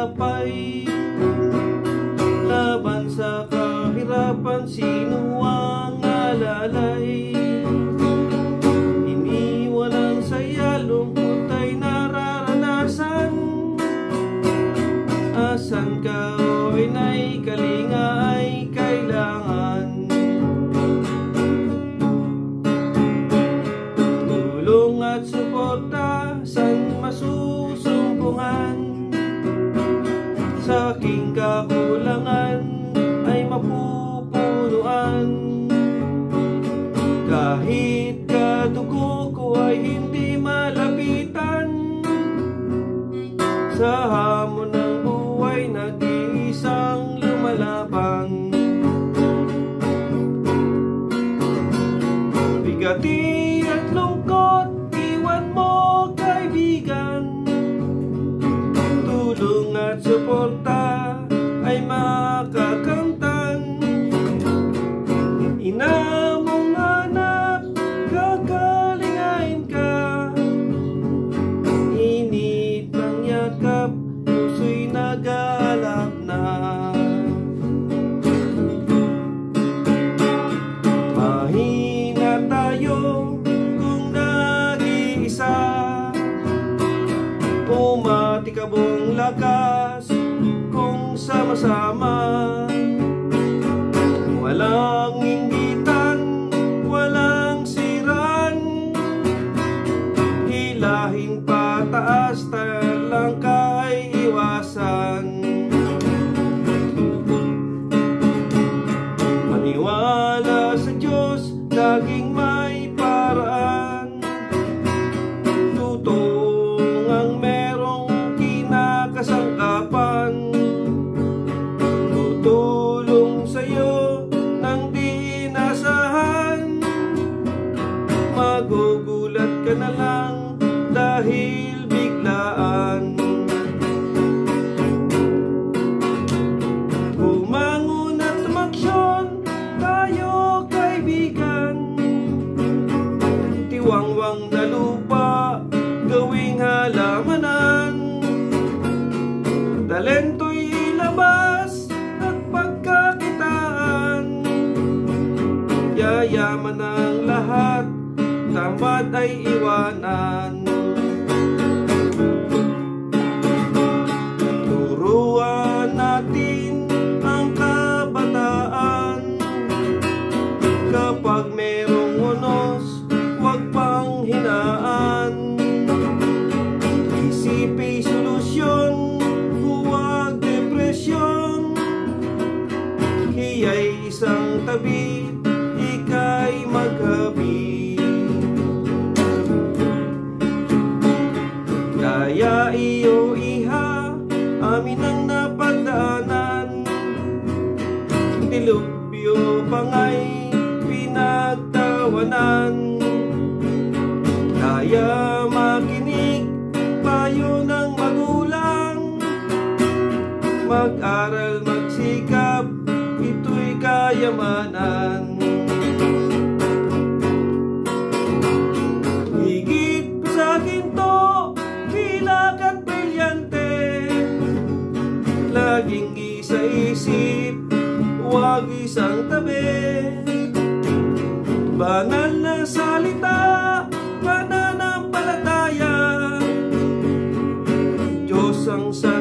tinapay. Laban sa kahirapan, sino ang alalay? Iniwan ang saya, lungkot ay nararanasan. Asan ka o inay, kalinga ay kailangan. Tulong at suporta, san masusumpungan? Sa aking kakulangan ay mapupunuan. Kahit kadugo ko ay hindi malapitan. Sa hamon ng buhay, nag-iisang lumalaban. Bigati at lungkot, iwan mo kaibigan. Tulong at suporta ay makakamtan. Ina mong anak, kakalingain ka. Init ng yakap, puso'y nag-aalap na. Mahina tayo kung nag-iisa. Umatikabong lakas kung sama-sama. Walang inggitan, walang siran. Hilahin pataas, talangkay iwasan. Maniwala sa Diyos, laging may paraan. Tutong ang merong kinakasangkapan. Tutulong sa'yo nang di inasahan. Magugulat ka na lang dahil biglaan. Bumangon at umaksyon tayo kaibigan. Tiwangwang na lupa, gawing halamanan. Talento'y ilabas at pagkakitaan. Yayaman ang lahat, tamad ay iwanan. Turuan natin ang kabataan. Kapag merong unos, huwag pang hinaan. Isipin solusyon, huwag depresyon. Hiya'y isang tabi, ika'y maghabi. Kaya iyo iha, amin ang napagdaanan. Dilubyo pangay pinagtawanan. Kaya makinig payo ng magulang. Mag-aral, magsikap, ito'y kayamanan. Higit pa sa akin to, pilak at brilyante. Laging isa-isip, huwag isang tabi. Banal na salita, pananampalataya. Diyos ang